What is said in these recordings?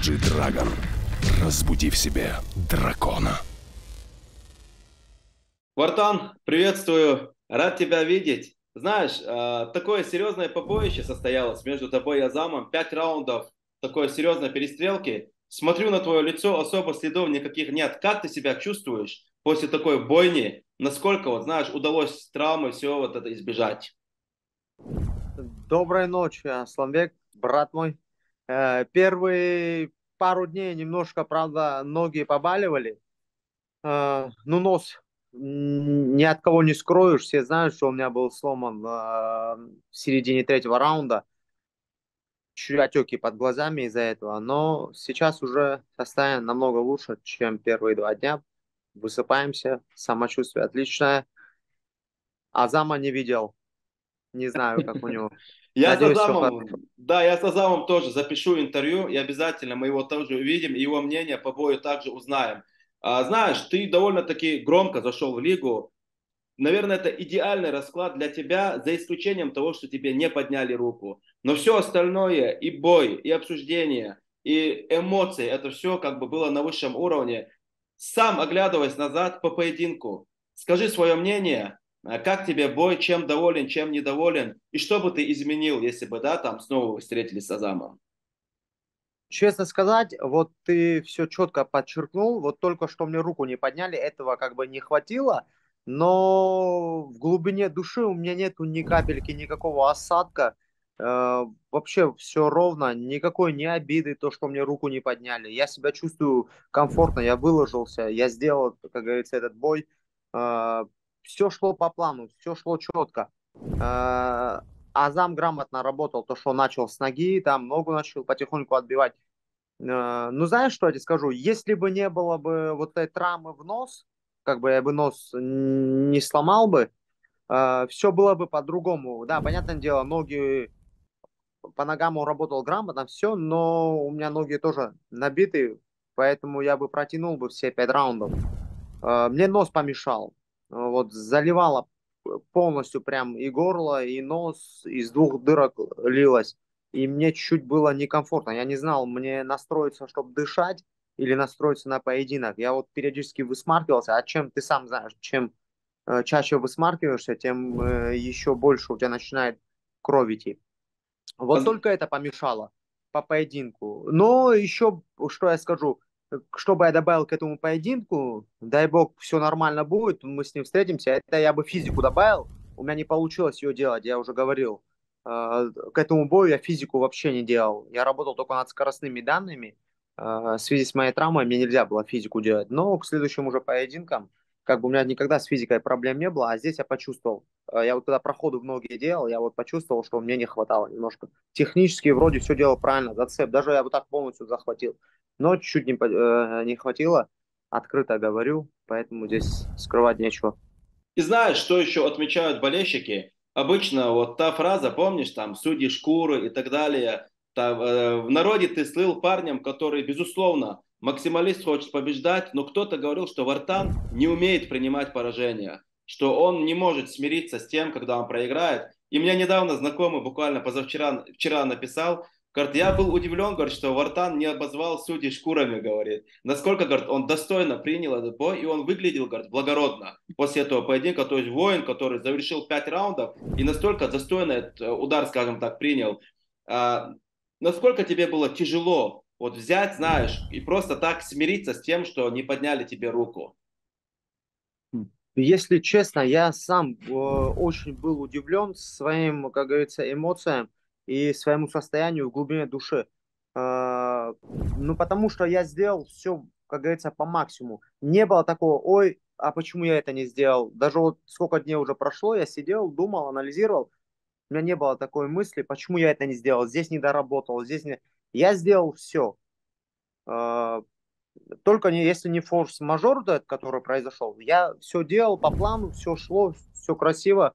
G-Dragon. Разбуди в себе дракона. Вартан, приветствую, рад тебя видеть. Знаешь, такое серьезное побоище состоялось между тобой и Азамом. 5 раундов такой серьезной перестрелки. Смотрю на твое лицо, особо следов никаких нет. Как ты себя чувствуешь после такой бойни? Насколько, вот знаешь, удалось травмы, все вот это избежать? Доброй ночи, Асланбек, брат мой. Первые пару дней немножко, правда, ноги побаливали. Ну, нос ни от кого не скроешь. Все знают, что у меня был сломан в середине третьего раунда. Чуть отеки под глазами из-за этого. Но сейчас уже состояние намного лучше, чем первые 2 дня. Высыпаемся, самочувствие отличное. Азама не видел. Не знаю, как у него. Я с Надеюсь, все хорошо. Азамом, да, я с Азамом тоже запишу интервью, и обязательно мы его тоже увидим, и его мнение по бою также узнаем. Знаешь, ты довольно-таки громко зашел в лигу. Наверное, это идеальный расклад для тебя, за исключением того, что тебе не подняли руку. Но все остальное, и бой, и обсуждение, и эмоции, это все как бы было на высшем уровне. Сам оглядываясь назад по поединку, скажи свое мнение, как тебе бой, чем доволен, чем недоволен, и что бы ты изменил, если бы, да, там снова вы встретились с Азамом? Честно сказать, вот ты все четко подчеркнул, вот только что мне руку не подняли, этого как бы не хватило, но в глубине души у меня нету ни капельки, никакого осадка, вообще все ровно, никакой ни обиды, то, что мне руку не подняли, я себя чувствую комфортно, я выложился, я сделал, как говорится, этот бой, все шло по плану, все шло четко. Азам грамотно работал, то, что он начал с ноги, там ногу начал потихоньку отбивать. Ну, знаешь, что я тебе скажу? Если бы не было бы вот этой травмы в нос, как бы я бы нос не сломал бы, все было бы по-другому. Да, понятное дело, ноги по ногам он работал грамотно, все, но у меня ноги тоже набиты, поэтому я бы протянул бы все 5 раундов. Мне нос помешал. Вот заливало полностью прям и горло, и нос, из 2 дырок лилось. И мне чуть было некомфортно. Я не знал, мне настроиться, чтобы дышать, или настроиться на поединок. Я вот периодически высмаркивался, а чем ты сам знаешь, чем чаще высмаркиваешься, тем еще больше у тебя начинает кровь идти. Вот только это помешало по поединку. Но еще, что я скажу, что бы я добавил к этому поединку, дай бог, все нормально будет, мы с ним встретимся, это я бы физику добавил, у меня не получилось ее делать, я уже говорил. К этому бою я физику вообще не делал. Я работал только над скоростными данными. В связи с моей травмой мне нельзя было физику делать. Но к следующим уже поединкам, как бы у меня никогда с физикой проблем не было, а здесь я почувствовал. Я вот когда проходы в ноги делал, я вот почувствовал, что мне не хватало немножко. Технически вроде все делал правильно, зацеп. Даже я вот так полностью захватил. Но чуть-чуть не хватило. Открыто говорю, поэтому здесь скрывать нечего. И знаешь, что еще отмечают болельщики? Обычно вот та фраза, помнишь, там, судьи шкуры и так далее. Там, в народе ты слыл парнем, который, безусловно, максималист, хочет побеждать, но кто-то говорил, что Вартан не умеет принимать поражения, что он не может смириться с тем, когда он проиграет. И мне недавно знакомый, буквально вчера написал, говорит, я был удивлен, говорит, что Вартан не обозвал судей шкурами, говорит. Насколько, говорит, он достойно принял этот бой, и он выглядел, говорит, благородно после этого поединка. То есть воин, который завершил 5 раундов и настолько достойно этот удар, скажем так, принял. А, насколько тебе было тяжело вот взять, знаешь, и просто так смириться с тем, что не подняли тебе руку? Если честно, я сам очень был удивлен своим, как говорится, эмоциям и своему состоянию в глубине души. Ну, потому что я сделал все, как говорится, по максимуму. Не было такого, ой, а почему я это не сделал? Даже вот сколько дней уже прошло, я сидел, думал, анализировал. У меня не было такой мысли, почему я это не сделал, здесь не доработал, здесь не... Я сделал все. Только не, если не форс-мажор, вот этот, который произошел, я все делал по плану, все шло, все красиво.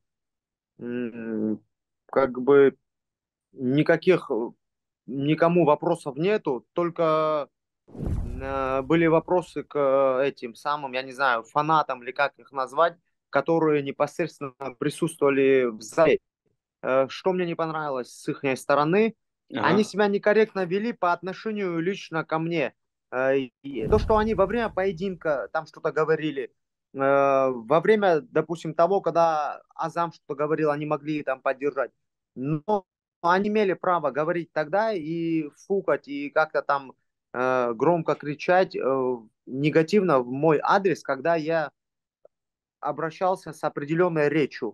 Как бы никаких, никому вопросов нету, только были вопросы к этим самым, я не знаю, фанатам или как их назвать, которые непосредственно присутствовали в зале. Что мне не понравилось с их стороны, Они Ага. себя некорректно вели по отношению лично ко мне. И то, что они во время поединка там что-то говорили, во время, допустим, того, когда Азам что-то говорил, они могли там поддержать. Но они имели право говорить тогда и фукать, и как-то там громко кричать негативно в мой адрес, когда я обращался с определенной речью.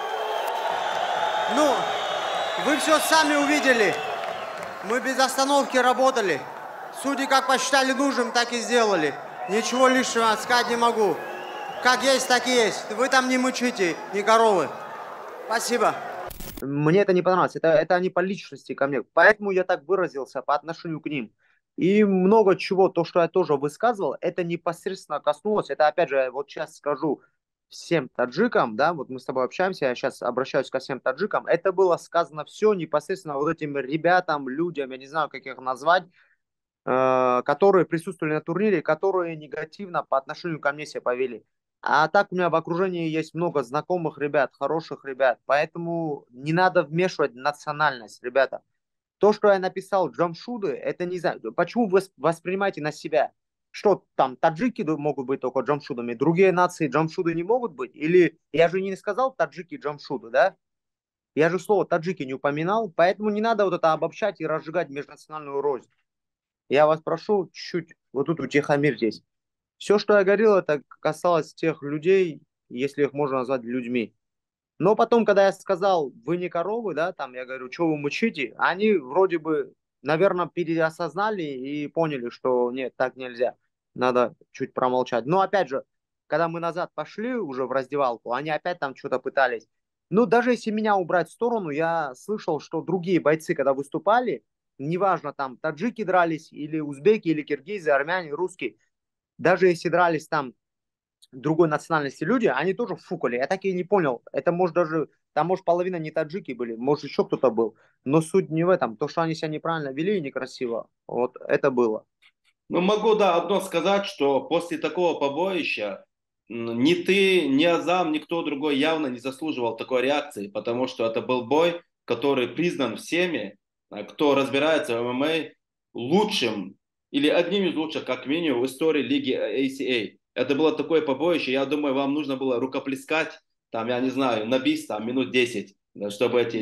Ну, вы все сами увидели. Мы без остановки работали. Судьи как посчитали нужным, так и сделали. Ничего лишнего сказать не могу. Как есть, так и есть. Вы там не мучите, ни коровы. Спасибо. Мне это не понравилось. Это они по личности ко мне. Поэтому я так выразился по отношению к ним. И много чего, то, что я тоже высказывал, это непосредственно коснулось. Это, опять же, вот сейчас скажу всем таджикам, да, вот мы с тобой общаемся, я сейчас обращаюсь ко всем таджикам. Это было сказано все непосредственно вот этим ребятам, людям, я не знаю, как их назвать, которые присутствовали на турнире, которые негативно по отношению ко мне себя повели. А так у меня в окружении есть много знакомых ребят, хороших ребят, поэтому не надо вмешивать национальность, ребята. То, что я написал Джамшуды, это не знаю, почему вы воспринимаете на себя? Что там, таджики могут быть только джамшудами, другие нации джамшуды не могут быть? Или я же не сказал таджики джамшуды, да? Я же слово таджики не упоминал, поэтому не надо вот это обобщать и разжигать межнациональную рознь. Я вас прошу чуть-чуть вот тут утихомирьтесь. Все, что я говорил, это касалось тех людей, если их можно назвать людьми. Но потом, когда я сказал, вы не коровы, да, там я говорю, что вы мучите, они вроде бы, наверное, переосознали и поняли, что нет, так нельзя, надо чуть промолчать. Но опять же, когда мы назад пошли уже в раздевалку, они опять там что-то пытались. Ну, даже если меня убрать в сторону, я слышал, что другие бойцы, когда выступали, неважно, там таджики дрались, или узбеки, или киргизы, армяне, русские, даже если дрались там другой национальности люди, они тоже фукали. Я так и не понял. Это может даже, там может половина не таджики были, может еще кто-то был. Но суть не в этом. То, что они себя неправильно вели и некрасиво, вот это было. Ну, могу, да, одно сказать, что после такого побоища ни ты, ни Азам, никто другой явно не заслуживал такой реакции, потому что это был бой, который признан всеми, кто разбирается в ММА, лучшим или одним из лучших, как минимум, в истории лиги ACA. Это было такое побоище, я думаю, вам нужно было рукоплескать, там, я не знаю, на бис, там, минут 10, да, чтобы эти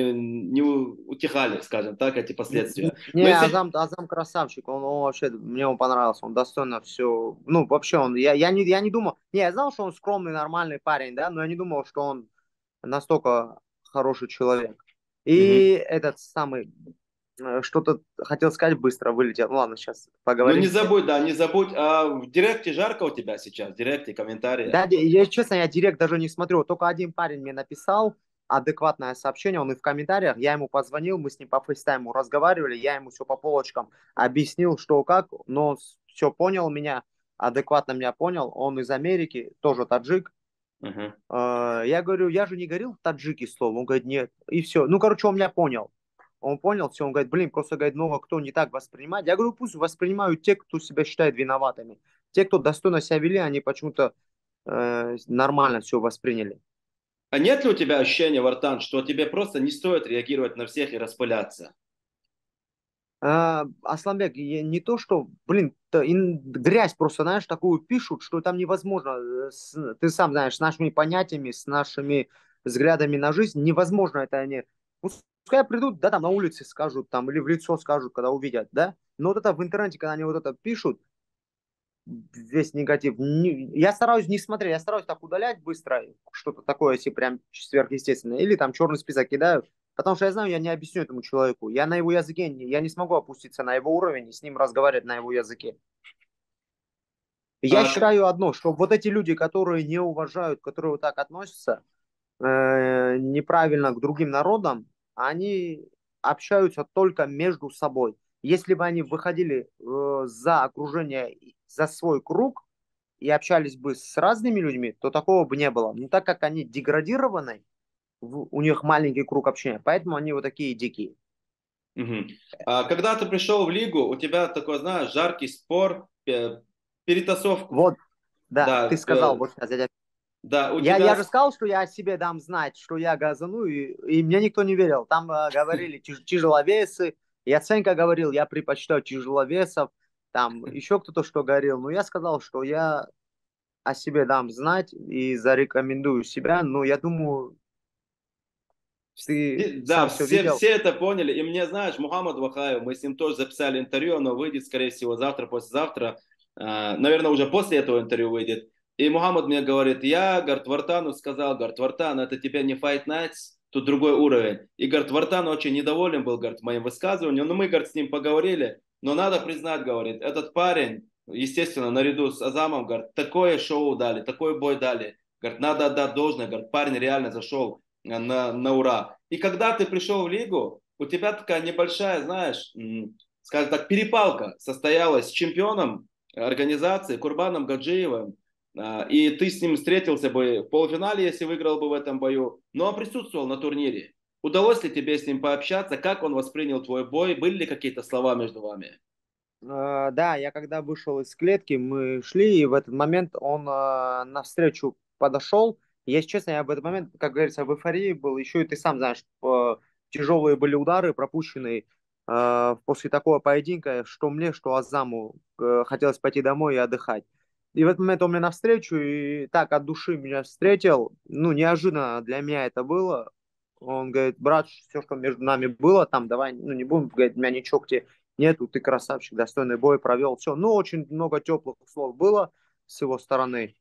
не утихали, скажем так, эти последствия. Не, Но если Азам красавчик, он вообще, мне он понравился, он достойно все, ну, вообще он, я не думал, не, я знал, что он скромный, нормальный парень, да, но я не думал, что он настолько хороший человек. И Мгм. этот самый, что-то хотел сказать, быстро вылетел, ну, ладно, сейчас Ну не поговорим. забудь, да, не забудь. А в директе жарко у тебя сейчас, в директе, комментарии. Да, я, честно, я директ даже не смотрю. Только один парень мне написал адекватное сообщение, он и в комментариях, я ему позвонил, мы с ним по фейстайму разговаривали, я ему все по полочкам объяснил, что как, но все понял меня, адекватно меня понял, он из Америки, тоже таджик. Мгм. Я говорю, я же не говорил таджики слово, он говорит, нет, и все. Ну, короче, он меня понял. Он понял все, он говорит, блин, просто, говорит, много кто не так воспринимает. Я говорю, пусть воспринимают те, кто себя считает виноватыми. Те, кто достойно себя вели, они почему-то нормально все восприняли. А нет ли у тебя ощущения, Вартан, что тебе просто не стоит реагировать на всех и распыляться? Асланбек, не то, что, блин, грязь просто, знаешь, такую пишут, что там невозможно, ты сам знаешь, с нашими понятиями, с нашими взглядами на жизнь, невозможно это они. Пускай придут, да, там на улице скажут, там, или в лицо скажут, когда увидят, да, но вот это в интернете, когда они вот это пишут, весь негатив. Я стараюсь не смотреть, я стараюсь так удалять быстро, что-то такое, если прям сверхъестественное. Или там черный список кидаю, потому что я знаю, я не объясню этому человеку. Я на его языке, я не смогу опуститься на его уровень и с ним разговаривать на его языке. Я А, как... считаю одно, что вот эти люди, которые не уважают, которые вот так относятся неправильно к другим народам, они общаются только между собой. Если бы они выходили за окружение, за свой круг и общались бы с разными людьми, то такого бы не было. Но так как они деградированы, у них маленький круг общения, поэтому они вот такие дикие. Мгм. А когда ты пришел в лигу, у тебя такой, знаешь, жаркий спор, перетасовку, Вот, да, ты да, сказал, вот сейчас я Да, у Я тебя... же сказал, что я о себе дам знать, что я газану, и мне никто не верил. Там говорили тяжеловесы, и Яценко говорил, я предпочитаю тяжеловесов, там еще кто-то что говорил. Но я сказал, что я о себе дам знать и зарекомендую себя. Но я думаю, ты Да, сам все все, видел. все это поняли. И мне, знаешь, Мухаммад Вахаев, мы с ним тоже записали интервью, оно выйдет, скорее всего, завтра, послезавтра. Наверное, уже после этого интервью выйдет. И Мухаммад мне говорит, я, говорит, Вартану сказал, говорит, Вартан, это тебе не Fight Nights, тут другой уровень. И, говорит, Вартан очень недоволен был, говорит, моим высказыванием. Но мы, говорит, с ним поговорили. Но надо признать, говорит, этот парень, естественно, наряду с Азамом, говорит, такое шоу дали, такой бой дали. Говорит, надо отдать должное, говорит, парень реально зашел на ура. И когда ты пришел в лигу, у тебя такая небольшая, знаешь, скажем так, перепалка состоялась с чемпионом организации Курбаном Гаджиевым, и ты с ним встретился бы в полуфинале, если выиграл бы в этом бою, но он присутствовал на турнире. Удалось ли тебе с ним пообщаться? Как он воспринял твой бой? Были ли какие-то слова между вами? Да, я когда вышел из клетки, мы шли, и в этот момент он навстречу подошел. Если честно, я в этот момент, как говорится, в эйфории был. Еще и ты сам знаешь, тяжелые были удары пропущенные после такого поединка, что мне, что Азаму хотелось пойти домой и отдыхать. И в этот момент он мне навстречу, и так от души меня встретил. Ну, неожиданно для меня это было. Он говорит, брат, все, что между нами было, там, давай, ну, не будем, говорит, меня ничего к тебе нету, ты красавчик, достойный бой провел, все. Ну, очень много теплых слов было с его стороны,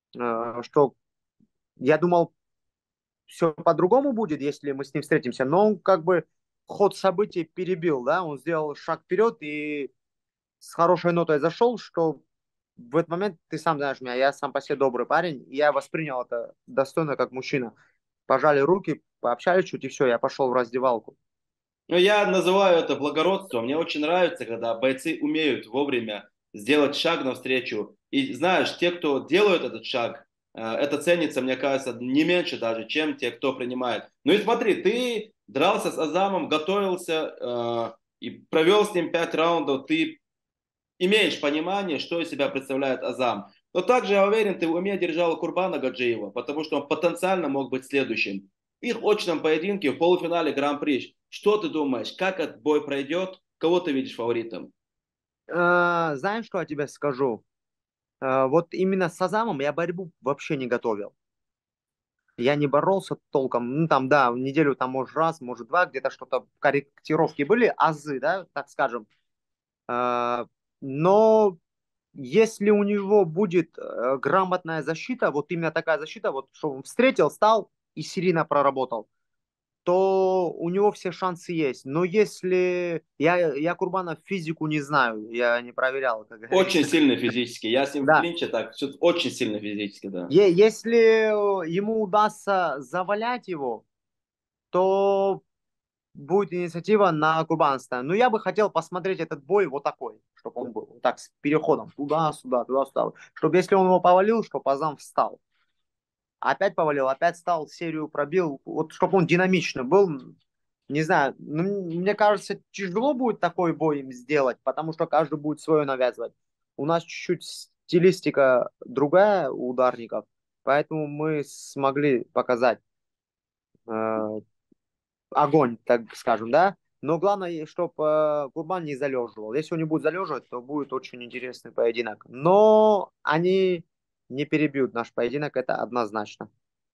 что я думал, все по-другому будет, если мы с ним встретимся, но он как бы ход событий перебил, да, он сделал шаг вперед и с хорошей нотой зашел, что в этот момент, ты сам знаешь меня, я сам по себе добрый парень, и я воспринял это достойно как мужчина. Пожали руки, пообщались чуть, и все, я пошел в раздевалку. Ну, я называю это благородством. Мне очень нравится, когда бойцы умеют вовремя сделать шаг навстречу. И знаешь, те, кто делают этот шаг, это ценится, мне кажется, не меньше даже, чем те, кто принимает. Ну и смотри, ты дрался с Азамом, готовился и провел с ним 5 раундов. Ты имеешь понимание, что из себя представляет Азам. Но также, я уверен, ты в уме держал Курбана Гаджиева, потому что он потенциально мог быть следующим. В их очном поединке в полуфинале Гран-при. Что ты думаешь, как этот бой пройдет? Кого ты видишь фаворитом? Знаешь, что я тебе скажу? Вот именно с Азамом я борьбу вообще не готовил. Я не боролся толком. Ну, там, да, в неделю, там, может, раз, может, два, где-то что-то, корректировки были, азы, да, так скажем. А, Но если у него будет грамотная защита, вот именно такая защита, вот, что он встретил, стал и серийно проработал, то у него все шансы есть. Но если... Я Курбана физику не знаю, я не проверял, как Очень говорится. сильный физически. Я с ним в Да, клинче так, очень сильно физически, да. Если ему удастся завалять его, то будет инициатива на Курбанстан. Но я бы хотел посмотреть этот бой вот такой, чтобы он был вот так с переходом туда-сюда, туда-сюда. Чтобы если он его повалил, чтобы Азам встал. Опять повалил, опять встал, серию пробил. Вот чтобы он динамично был. Не знаю, ну, мне кажется, тяжело будет такой бой им сделать, потому что каждый будет свое навязывать. У нас чуть-чуть стилистика другая у ударников, поэтому мы смогли показать э, огонь, так скажем, да. Но главное, чтобы Курбан не залеживал. Если он не будет залеживать, то будет очень интересный поединок. Но они не перебьют наш поединок, это однозначно.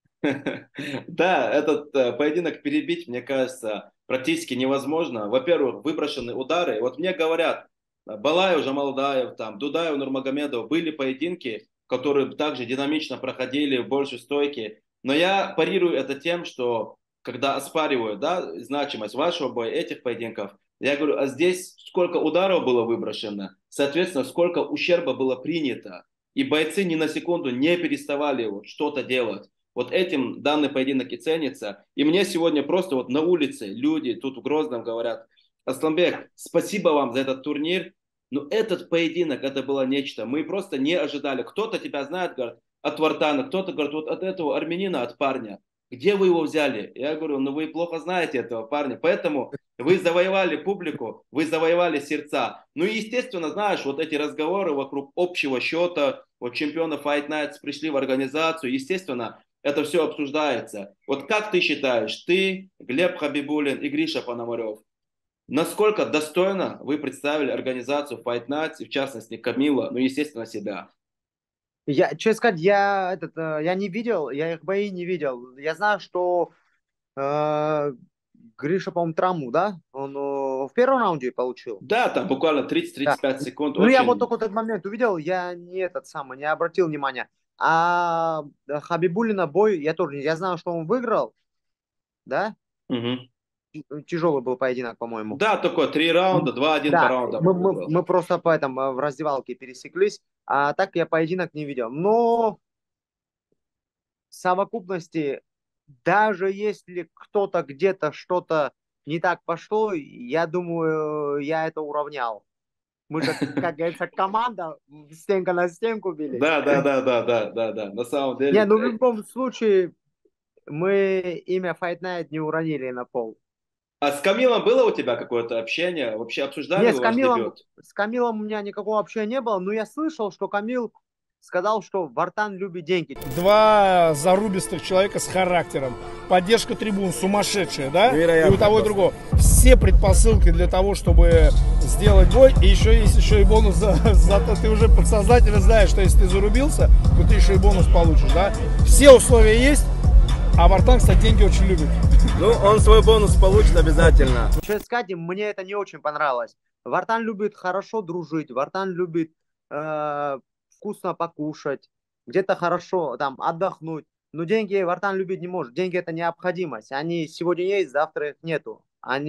Да, этот поединок перебить, мне кажется, практически невозможно. Во-первых, выброшенные удары. Вот мне говорят, Балаев, Жамалдаев, там, Дудаев, Нурмагомедов, были поединки, которые также динамично проходили, больше стойки. Но я парирую это тем, что когда оспаривают, да, значимость вашего боя, этих поединков, я говорю, а здесь сколько ударов было выброшено, соответственно, сколько ущерба было принято. И бойцы ни на секунду не переставали вот что-то делать. Вот этим данный поединок и ценится. И мне сегодня просто вот на улице люди тут в Грозном говорят, Асланбек, спасибо вам за этот турнир, но этот поединок, это было нечто. Мы просто не ожидали. Кто-то тебя знает, говорит, от Вартана, кто-то говорит, вот от этого армянина, от парня. Где вы его взяли? Я говорю, ну вы плохо знаете этого парня. Поэтому вы завоевали публику, вы завоевали сердца. Ну и естественно, знаешь, вот эти разговоры вокруг общего счета, вот чемпионы Fight Nights пришли в организацию, естественно, это все обсуждается. Вот как ты считаешь, ты, Глеб Хабибуллин и Гриша Пономарев, насколько достойно вы представили организацию Fight Nights, и в частности Камила, ну, естественно, себя? Я, честно сказать, я не видел, я их бои не видел. Я знаю, что э, Гриша, по-моему, травму, да? Он в первом раунде получил. Да, там буквально Да. 30-35 секунд, Ну, я вот очень... только этот момент увидел, я не этот самый, не обратил внимания. А Хабибулина бой, я знаю, что он выиграл, да? Мгм. Тяжелый был поединок, по-моему. Да, такой 3 раунда, 2-1 по Да, раундам мы, он мы, выиграл. мы просто по этом в раздевалке пересеклись, а так я поединок не видел. Но в совокупности, даже если кто-то где-то что-то не так пошло, я думаю, я это уравнял. Мы же, как говорится, команда, стенка на стенку били. Да, да, да, да, да, да, да. На самом Не, деле. ну в любом случае мы имя Fight Night не уронили на пол. А с Камилом было у тебя какое-то общение? Вообще обсуждали Не, вы ваш дебют? С Камилом у меня никакого общения не было, но я слышал, что Камил сказал, что Вартан любит деньги. Два зарубистых человека с характером. Поддержка трибун сумасшедшая, да? Невероятно И у того и просто. другого. Все предпосылки для того, чтобы сделать бой. И еще есть еще и бонус за то, ты уже подсознательно знаешь, что если ты зарубился, то ты еще и бонус получишь, да? Все условия есть, а Вартан, кстати, деньги очень любит. Ну, он свой бонус получит обязательно. Честно сказать, мне это не очень понравилось. Вартан любит хорошо дружить, Вартан любит вкусно покушать, где-то хорошо там отдохнуть. Но деньги Вартан любить не может. Деньги это необходимость. Они сегодня есть, завтра их нету.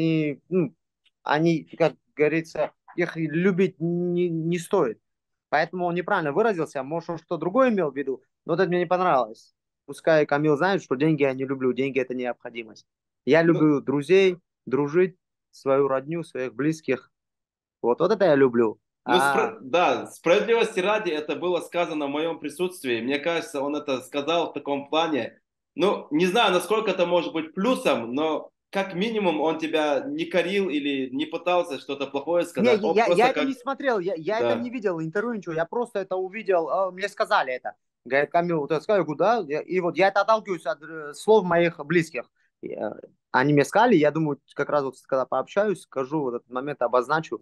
Они, как говорится, их любить не стоит. Поэтому он неправильно выразился. Может, он что другое имел в виду, но вот это мне не понравилось. Пускай Камил знает, что деньги я не люблю, деньги это необходимость. Я Ну, люблю друзей, дружить, свою родню, своих близких. Вот это я люблю. да, справедливости ради, это было сказано в моем присутствии. Мне кажется, он это сказал в таком плане. Ну, не знаю, насколько это может быть плюсом, но как минимум он тебя не корил или не пытался что-то плохое Не, сказать. Он я просто это как... не смотрел, я это не Да. видел, интервью, ничего. Я просто это увидел, мне сказали это. Говорит, Камил, вот я сказал, я говорю, да. И вот я это отталкиваюсь от слов моих близких. Они мне сказали, я думаю, как раз вот когда пообщаюсь, скажу, вот этот момент обозначу.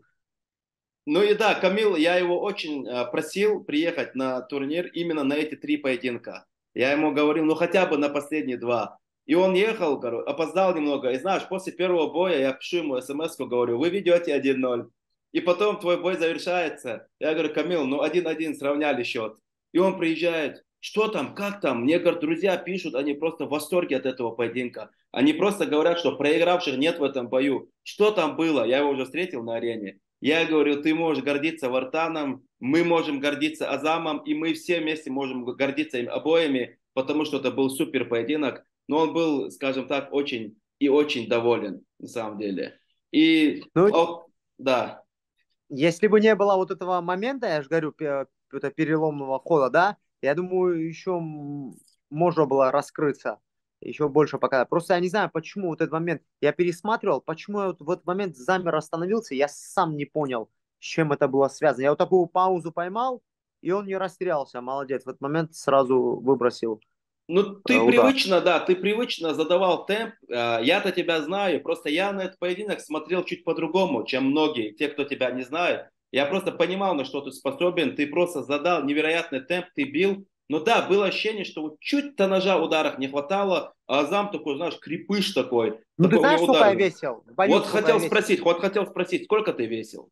Ну и да, Камил, я его очень просил приехать на турнир именно на эти 3 поединка. Я ему говорил, ну хотя бы на последние 2. И он ехал, опоздал немного. И знаешь, после первого боя я пишу ему смс-ку, говорю, вы ведете 1-0. И потом твой бой завершается. Я говорю, Камил, ну 1-1 сравняли счет. И он приезжает, что там, как там? Мне, говорят, друзья пишут, они просто в восторге от этого поединка. Они просто говорят, что проигравших нет в этом бою. Что там было? Я его уже встретил на арене. Я говорю, ты можешь гордиться Вартаном, мы можем гордиться Азамом, и мы все вместе можем гордиться им обоими, потому что это был супер поединок. Но он был, скажем так, очень и очень доволен, на самом деле. И, Ну, да, если бы не было вот этого момента, я же говорю, это переломного хода, да, я думаю, еще можно было раскрыться, еще больше показать. Просто я не знаю, почему вот этот момент, я пересматривал, почему я вот в этот момент замер, остановился, я сам не понял, с чем это было связано. Я вот такую паузу поймал, и он не растерялся, молодец. В этот момент сразу выбросил ну, ты удар. привычно, да, ты привычно задавал темп. Я-то тебя знаю, просто я на этот поединок смотрел чуть по-другому, чем многие, те, кто тебя не знает. Я просто понимал, на что ты способен. Ты просто задал невероятный темп, ты бил. Но да, было ощущение, что вот чуть-то ножа в ударах не хватало, а Азам такой, знаешь, крепыш такой, Ну, ты такой у знаешь, него сколько удар. я весил? Боюсь, Вот сколько я хотел весил. спросить, сколько ты весил?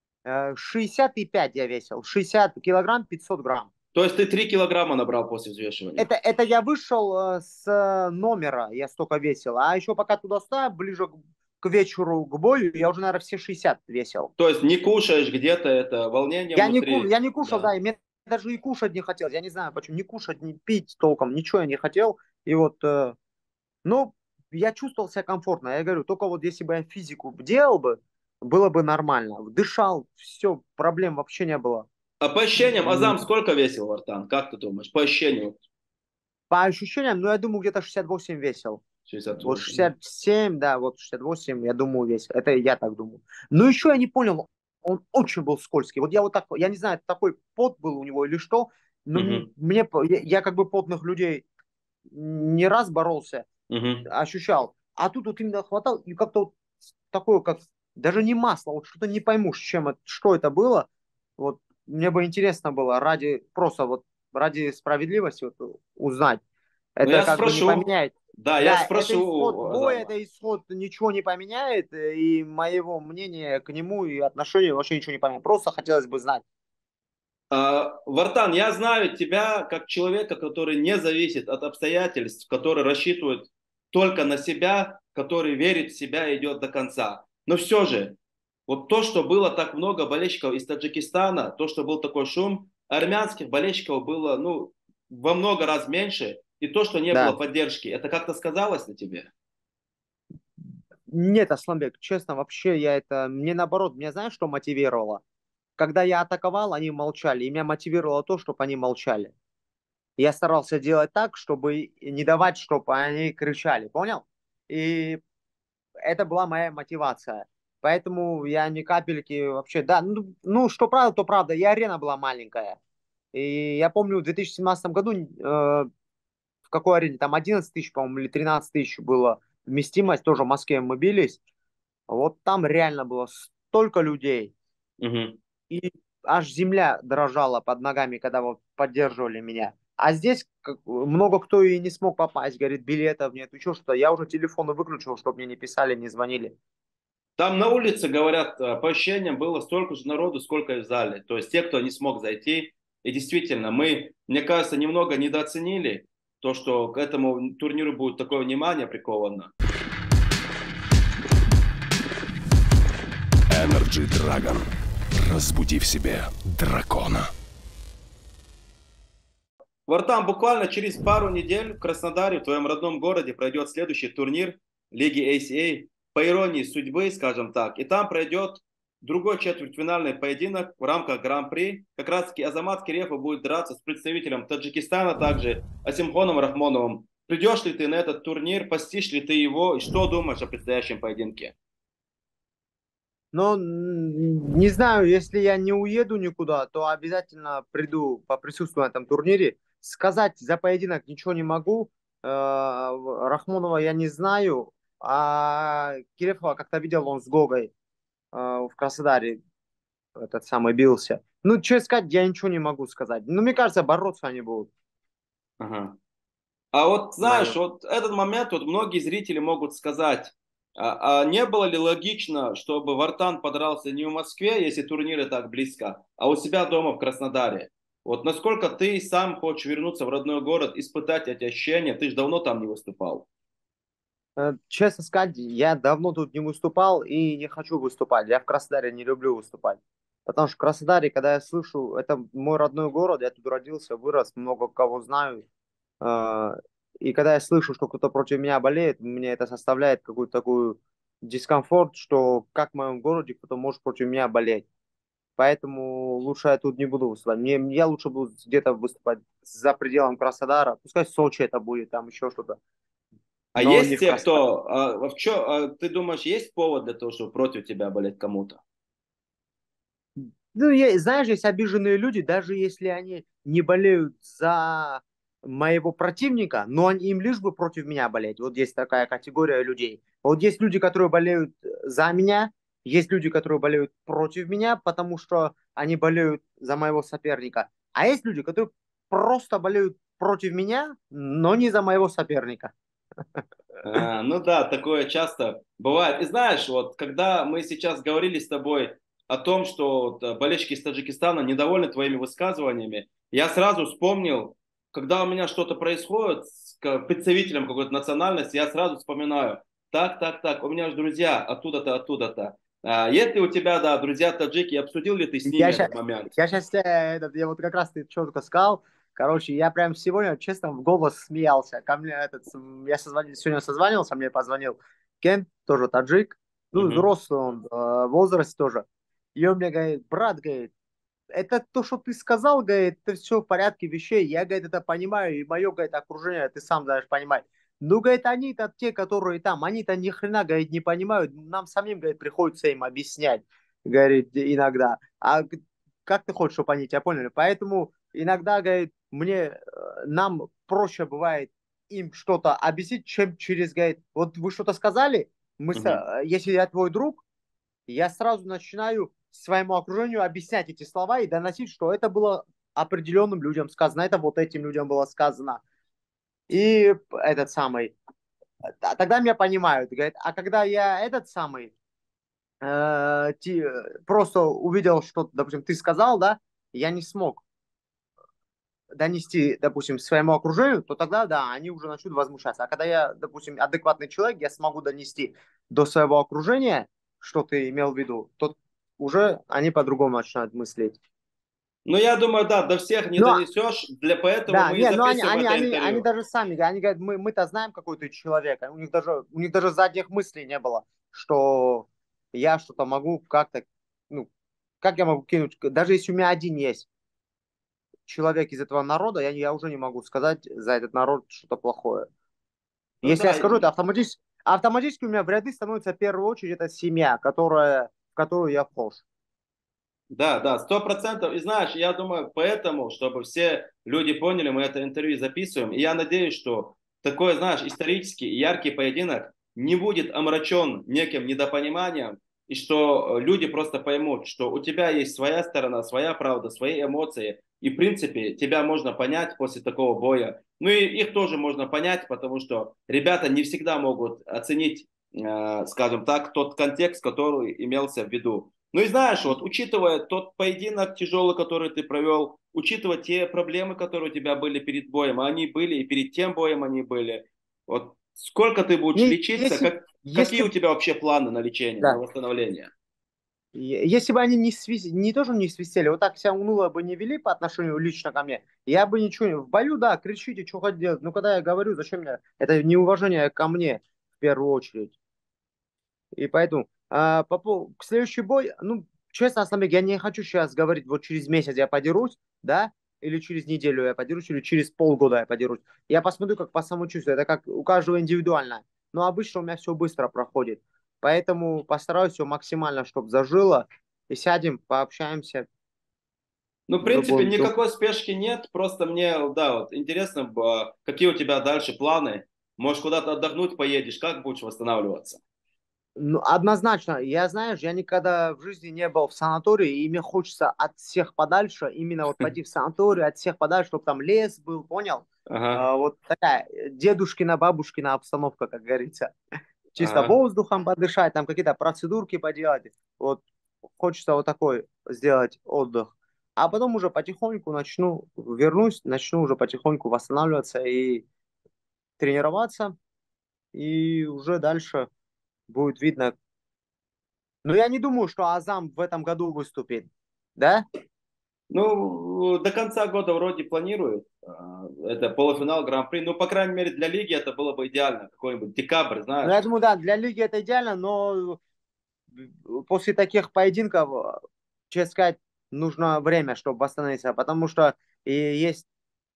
65 я весил, 60 килограмм, 500 грамм. То есть ты 3 килограмма набрал после взвешивания? Это я вышел с номера, я столько весил. А еще пока туда-сюда, ближе к вечеру, к бою, я уже, наверное, все 60 весил. То есть не кушаешь где-то, это волнение внутри? Я не кушал, Да. да, и мне даже и кушать не хотелось. Я не знаю, почему. Не кушать, не пить толком, ничего я не хотел. И вот, ну, я чувствовал себя комфортно. Я говорю, только вот если бы я физику делал бы, было бы нормально. Дышал, все, проблем вообще не было. А по ощущениям, Азам сколько весил, Вартан? Как ты думаешь? По ощущению? По ощущениям, ну, я думаю, где-то 68 весил. Вот 68. 67, да, вот 68, я думаю, весил. Это я так думаю. Но еще я не понял, он очень был скользкий. Вот я вот так, я не знаю, такой пот был у него или что. Ну, Мгм. я как бы потных людей не раз боролся, Мгм. ощущал. А тут вот именно хватал, и как-то вот такое, как даже не масло, вот что-то не пойму, с чем это, что это было. Вот мне бы интересно было ради, просто вот ради справедливости вот, узнать. Ну, Это я как бы не спрошу. поменяет. Да, я Да, это исход спрошу боя, Азама. это исход ничего не поменяет, и моего мнения к нему и отношения вообще ничего не поменяет. Просто хотелось бы знать. Вартан, я знаю тебя как человека, который не зависит от обстоятельств, который рассчитывает только на себя, который верит в себя и идет до конца. Но все же, вот то, что было так много болельщиков из Таджикистана, то, что был такой шум, армянских болельщиков было, ну, во много раз меньше, и то, что не было Да. поддержки, это как-то сказалось на тебе? Нет, Асланбек, честно, вообще я это... Мне наоборот, меня знаешь, что мотивировало? Когда я атаковал, они молчали, и меня мотивировало то, чтобы они молчали. Я старался делать так, чтобы не давать, чтобы они кричали, понял? И это была моя мотивация. Поэтому я ни капельки вообще... Да, что правда, то правда. И арена была маленькая. И я помню, в 2017 году в какой арене? Там 11 тысяч, по-моему, или 13 тысяч было вместимость. Тоже в Москве мы бились. Вот там реально было столько людей. Мгм. И аж земля дрожала под ногами, когда вот поддерживали меня. А здесь много кто и не смог попасть. Говорит, билетов нет, еще что-то. Я уже телефоны выключил, чтобы мне не писали, не звонили. Там на улице, говорят, по ощущениям было столько же народу, сколько и в зале. То есть те, кто не смог зайти. И действительно, мы, мне кажется, немного недооценили то, что к этому турниру будет такое внимание приковано. Energy Dragon. Разбуди в себе дракона. Вартам, буквально через пару недель в Краснодаре, в твоем родном городе, пройдет следующий турнир Лиги ACA. По иронии судьбы, скажем так. И там пройдет другой четвертьфинальный поединок в рамках Гран-при. Как раз таки Азамат Кирефов будет драться с представителем Таджикистана, также Асимхоном Рахмоновым. Придешь ли ты на этот турнир, посетишь ли ты его, и что думаешь о предстоящем поединке? Но не знаю, если я не уеду никуда, то обязательно приду, поприсутствую на этом турнире. Сказать за поединок ничего не могу. Рахмонова я не знаю. А Кирефова как-то видел, он с Гогой в Краснодаре этот самый бился. Ну, что сказать, я ничего не могу сказать. Ну, мне кажется, бороться они будут. Ага. А вот знаешь, Мое. вот этот момент, вот многие зрители могут сказать, а не было ли логично, чтобы Вартан подрался не в Москве, если турниры так близко, а у себя дома в Краснодаре? Вот насколько ты сам хочешь вернуться в родной город, испытать эти ощущения, ты же давно там не выступал. Честно сказать, я давно тут не выступал и не хочу выступать. Я в Краснодаре не люблю выступать. Потому что в Краснодаре, когда я слышу, это мой родной город, я тут родился, вырос, много кого знаю. Э, И когда я слышу, что кто-то против меня болеет, мне это составляет какую-то такую дискомфорт, что как в моем городе кто-то может против меня болеть. Поэтому лучше я тут не буду выступать. Я лучше буду где-то выступать за пределом Краснодара. Пускай в Сочи это будет, там еще что-то. А Но не есть в те, Краснодаре. кто, ты думаешь, есть повод для того, чтобы против тебя болеть кому-то? Ну, знаешь, есть обиженные люди, даже если они не болеют за моего противника, но им лишь бы против меня болеть. Вот есть такая категория людей. Вот есть люди, которые болеют за меня, есть люди, которые болеют против меня, потому что они болеют за моего соперника. А есть люди, которые просто болеют против меня, но не за моего соперника. Ну да, такое часто бывает. И знаешь, вот когда мы сейчас говорили с тобой о том, что вот, болельщики из Таджикистана недовольны твоими высказываниями, я сразу вспомнил, когда у меня что-то происходит с представителем какой-то национальности, я сразу вспоминаю, так, у меня же друзья оттуда-то, оттуда-то. Есть ли у тебя, да, друзья таджики, обсудил ли ты с ними Я сейчас, этот момент? я сейчас, я вот как раз ты четко сказал. Короче, я прям сегодня, честно, в голос смеялся. Ко мне я сегодня созванивался, мне позвонил Кен, тоже таджик, ну, Мгм. взрослый он, в возрасте тоже. И он мне говорит, брат, говорит, это то, что ты сказал, говорит, это все в порядке вещей. Я, говорит, это понимаю, и мое, говорит, окружение, ты сам знаешь, понимать. Ну, говорит, они-то те, которые там, они-то ни хрена, говорит, не понимают. Нам самим, говорит, приходится им объяснять, говорит, иногда. Как ты хочешь, чтобы они тебя поняли? Поэтому иногда, говорит, нам проще бывает им что-то объяснить, чем через, говорит, вот вы что-то сказали, Мгм. если я твой друг, я сразу начинаю своему окружению объяснять эти слова и доносить, что это было определенным людям сказано, это вот этим людям было сказано. И этот самый, тогда меня понимают, говорит, а когда я этот самый, просто увидел, что, допустим, ты сказал, да, я не смог донести, допустим, своему окружению, то тогда, да, они уже начнут возмущаться. А когда я, допустим, адекватный человек, я смогу донести до своего окружения, что ты имел в виду, то уже они по-другому начинают мыслить. Ну, я думаю, да, до всех не Но, донесешь, поэтому да, мы и не, но они, записываем они, это они, они интервью. даже сами, они говорят, мы-то знаем, какой ты человек. У них даже задних мыслей не было, что я что-то могу как-то, ну, как я могу кинуть, даже если у меня один есть человек из этого народа, я уже не могу сказать за этот народ что-то плохое. Ну Если я да, скажу, это автоматически у меня в ряды становится в первую очередь это семья, в которую я вхож. да, да, 100%. И знаешь, я думаю, поэтому, чтобы все люди поняли, мы это интервью записываем. И я надеюсь, что такой, знаешь, исторический и яркий поединок не будет омрачен неким недопониманием, и что люди просто поймут, что у тебя есть своя сторона, своя правда, свои эмоции, и, в принципе, тебя можно понять после такого боя. Ну и их тоже можно понять, потому что ребята не всегда могут оценить, скажем так, тот контекст, который имелся в виду. Ну и знаешь, вот учитывая тот поединок тяжелый, который ты провел, учитывая те проблемы, которые у тебя были перед боем, а они были и перед тем боем они были, вот сколько ты будешь Не, лечиться, если, какие у если, тебя вообще планы на лечение, на да, восстановление? если бы они не тоже не свистели, вот так себя уныло бы не вели по отношению лично ко мне, я бы ничего не... В бою, да, кричите, что хотите делать. Но когда я говорю, зачем мне... Это неуважение ко мне в первую очередь. И поэтому к следующий бой, ну, честно, Асланбек, я не хочу сейчас говорить, вот через месяц я подерусь, да, или через неделю я подерусь, или через полгода я подерусь. Я посмотрю, как по самочувствию, это как у каждого индивидуально. Но обычно у меня все быстро проходит. Поэтому постараюсь все максимально, чтобы зажило. И сядем, пообщаемся Ну, в в принципе, другом... никакой спешки нет, просто мне, да, вот интересно, какие у тебя дальше планы? Может, куда-то отдохнуть поедешь, как будешь восстанавливаться? Ну, однозначно, знаешь, я никогда в жизни не был в санатории, и мне хочется от всех подальше, именно вот пойти в санаторий, от всех подальше, чтобы там лес был, понял? Ага, Вот такая дедушкина, бабушкина обстановка, как говорится. Чисто ага. воздухом подышать, там какие-то процедурки поделать. Вот хочется вот такой сделать отдых. А потом уже потихоньку начну уже потихоньку восстанавливаться и тренироваться, и уже дальше будет видно. Но я не думаю, что Азам в этом году выступит. Да? Ну, до конца года вроде планируют. Это полуфинал Гран-при. Ну, по крайней мере, для лиги это было бы идеально. Какой-нибудь декабрь, Ну, знаешь. я думаю, да, для лиги это идеально, но после таких поединков, честно сказать, нужно время, чтобы восстановиться, потому что и есть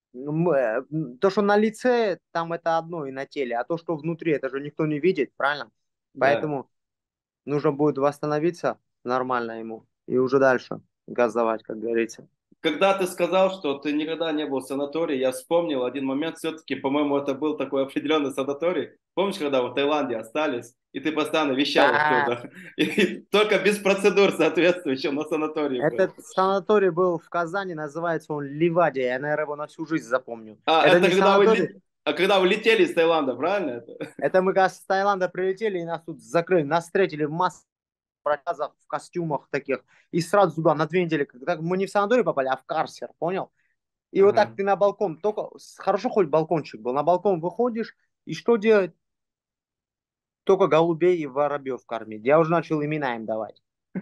то, что на лице, там это одно, и на теле, а то, что внутри, это же никто не видит, правильно? Да. Поэтому нужно будет восстановиться нормально ему и уже дальше газовать, как говорится. Когда ты сказал, что ты никогда не был в санатории, я вспомнил один момент, все-таки, по-моему, это был такой определенный санаторий. Помнишь, когда вы в Таиланде остались, и ты постоянно вещал Да, оттуда? И только без процедур соответствующих на санатории был. этот санаторий был в Казани, называется он Ливадия. Я, наверное, его на всю жизнь запомню. А, Это это не санаторий. когда вы летели из Таиланда, правильно это? Это мы как с Таиланда прилетели и нас тут закрыли. Нас встретили в массах проказах, в костюмах таких. И сразу туда на 2 недели. Когда мы не в санаторий попали, а в карцер, понял? И вот так Ага. ты на балкон. Хорошо хоть балкончик был. На балкон выходишь, и что делать? Только голубей и воробьев кормить. Я уже начал имена им давать.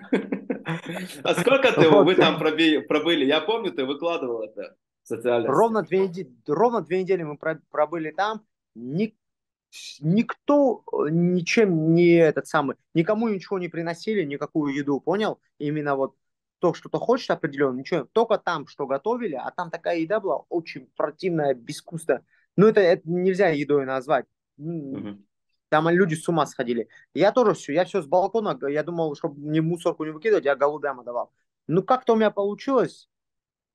А сколько Вот. вы там пробыли? Я помню, ты выкладывал это в социальных сетях. Ровно 2 недели мы пробыли там. Никто ничем не этот самый, никому ничего не приносили, никакую еду, понял? Именно вот то, что ты хочешь определенно, ничего, только там, что готовили, а там такая еда была очень противная, безвкусная. Ну, это нельзя едой назвать. Мгм. Там люди с ума сходили. Я все с балкона, я думал, чтобы не мусорку не выкидывать, я голубям отдавал. Ну, как-то у меня получилось.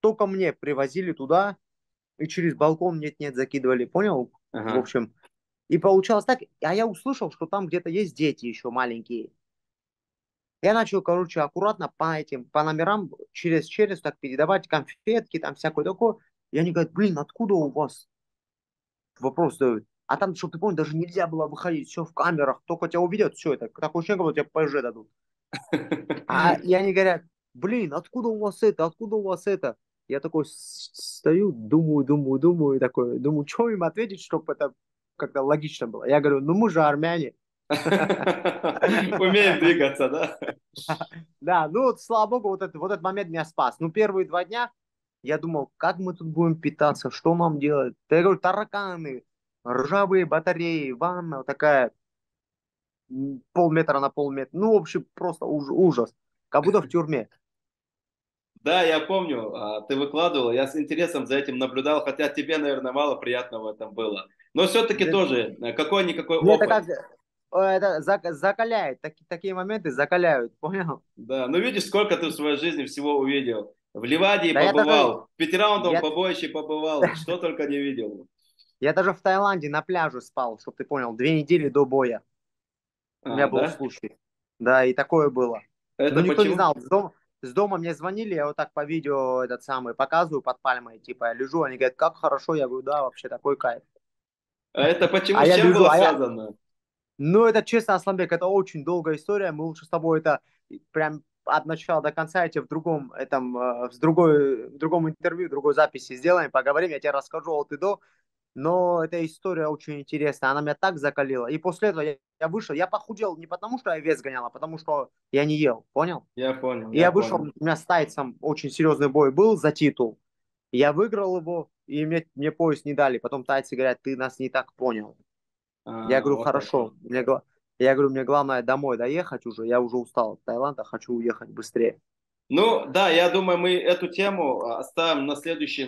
только мне привозили туда, и через балкон нет-нет закидывали, понял? В Ага. общем, и получалось так, а я услышал, что там где-то есть дети еще маленькие. Я начал, короче, аккуратно по номерам через так передавать конфетки, там всякое такое. И они говорят, блин, откуда у вас? Вопрос задают. А там, чтобы ты понял, даже нельзя было выходить, все в камерах, только тебя увидят, все, это такое ощущение, как будто тебе ПЖ дадут. И они говорят, блин, откуда у вас это, откуда у вас это? Я такой стою, думаю, и такой, думаю, что им ответить, чтобы это как-то логично было. Я говорю, ну мы же армяне. Умеем двигаться, да? Да, ну вот, слава богу, вот этот момент меня спас. Ну, первые 2 дня я думал, как мы тут будем питаться, что нам делать? Да я говорю, тараканы, ржавые батареи, ванна вот такая, полметра на полметра. Ну, в общем, просто ужас. Как будто в тюрьме. Да, я помню, ты выкладывал, я с интересом за этим наблюдал, хотя тебе, наверное, мало приятного в этом было. Но все-таки Да, тоже какой-никакой мне это опыт. как, это закаляет, такие моменты закаляют, понял? Да, ну видишь, сколько ты в своей жизни всего увидел. В Ливадии Да побывал, в пятираундовом я, побоище побывал, что только не видел. я даже в Таиланде на пляже спал, чтобы ты понял, 2 недели до боя. У меня был Да? случай. Да, и такое было. Но Это никто не почему? знал. С дома мне звонили, я вот так по видео этот самый показываю под пальмой, типа я лежу, они говорят, как хорошо, я говорю, да, вообще такой кайф. А это почему, А с я чем лежу, было связано? ну это честно, Асланбек, это очень долгая история, мы лучше с тобой это прям от начала до конца, я тебе в другом интервью, в другой записи сделаем, поговорим, я тебе расскажу от и до. Но эта история очень интересная. Она меня так закалила. И после этого я вышел. Я похудел не потому, что я вес гонял, а потому, что я не ел. Понял? Я понял, И я я вышел. понял. У меня с тайцем очень серьезный бой был за титул. Я выиграл его, и мне пояс не дали. Потом тайцы говорят, ты нас не так понял. Я говорю, Вот так вот. хорошо. Я говорю, мне главное домой доехать уже. Я уже устал от Таиланда, хочу уехать быстрее. Ну, да, я думаю, мы эту тему оставим на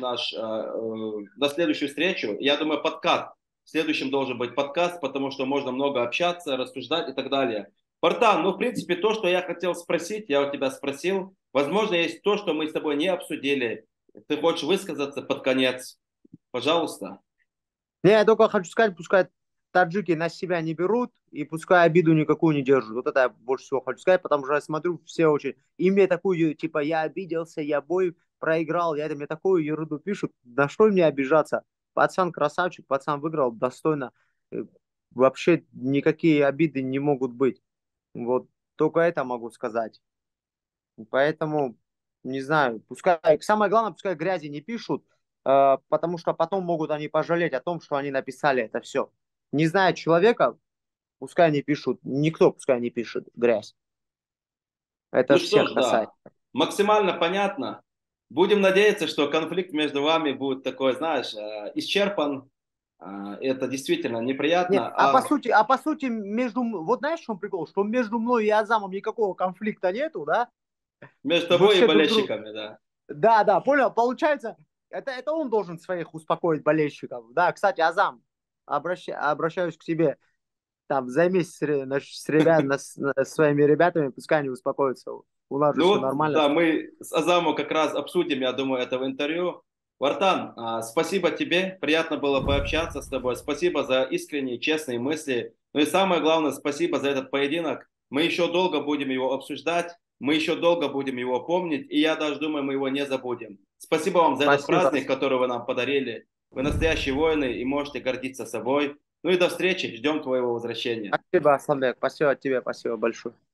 на следующую встречу. Я думаю, подкаст. Следующим должен быть подкаст, потому что можно много общаться, рассуждать и так далее. Партан, ну, в принципе, то, что я хотел спросить, я у тебя спросил. Возможно, есть то, что мы с тобой не обсудили. Ты хочешь высказаться под конец? Пожалуйста. Не, я только хочу сказать, пускай таджики на себя не берут, и пускай обиду никакую не держат. Вот это я больше всего хочу сказать, потому что я смотрю, все очень... И мне такую, типа, я обиделся, я бой проиграл, мне такую ерунду пишут. На что мне обижаться? Пацан красавчик, пацан выиграл достойно. Вообще никакие обиды не могут быть. Вот только это могу сказать. Поэтому, не знаю, пускай, самое главное, пускай грязи не пишут, потому что потом могут они пожалеть о том, что они написали это все. Не зная человека, пускай не пишут, никто пускай не пишет грязь. Это Ну что всех ж, да, касается. максимально понятно. Будем надеяться, что конфликт между вами будет такой, знаешь, исчерпан. Это действительно Нет, неприятно. а по сути, вот знаешь, в чем прикол? Что между мной и Азамом никакого конфликта нету, да? Между Мы тобой и все друг друга... болельщиками, да. Да, да, понял, получается, это он должен своих успокоить болельщиков. Да, кстати, Азам, обращаюсь к тебе. Там займись с своими ребятами, пускай они успокоятся. У нас же все Ну, нормально. да, мы с Азамом как раз обсудим, я думаю, это в интервью. Вартан, спасибо тебе, приятно было пообщаться с тобой. Спасибо за искренние, честные мысли. Ну и самое главное, спасибо за этот поединок. Мы еще долго будем его обсуждать, мы еще долго будем его помнить, и я даже думаю, мы его не забудем. Спасибо вам за этот Спасибо. праздник, который вы нам подарили. Вы настоящие воины и можете гордиться собой. Ну и до встречи, ждем твоего возвращения. Спасибо, Асланбек. Спасибо тебе, спасибо большое.